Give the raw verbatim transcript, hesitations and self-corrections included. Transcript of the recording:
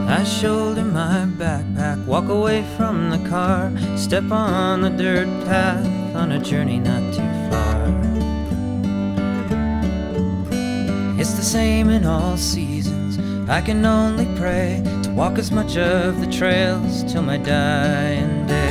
I shoulder my backpack, walk away from the car, step on the dirt path on a journey not too far. It's the same in all seasons. I can only pray to walk as much of the trails till my dying day.